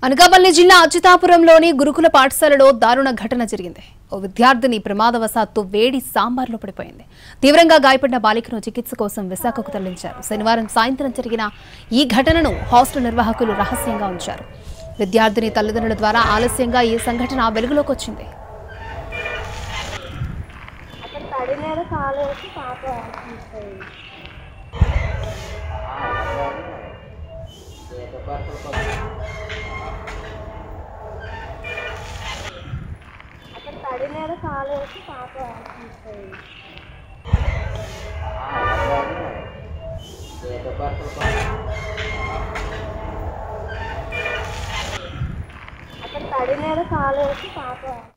అనకాపల్లి జిల్లా అచ్యుతాపురంలోని గురుకుల పాఠశాలలో దారుణ ఘటన జరిగింది. ఓ విద్యార్థిని ప్రమాదవశాత్తు వేడి సాంబార్లో పడిపోయింది. తీవ్రంగా గాయపడిన బాలికను చికిత్స కోసం విశాఖకు తరలించారు. శనివారం సాయంత్రం జరిగిన ఈ ఘటనను హాస్టల్ నిర్వాహకులు రహస్యంగా ఉంచారు. విద్యార్థిని తల్లిదండ్రుల ద్వారా ఆలస్యంగా ఈ సంఘటన వెలుగులోకి వచ్చింది. తడి మీద కాలు వేసి పాప అక్కడ తడి మీద కాలు వేసి పాప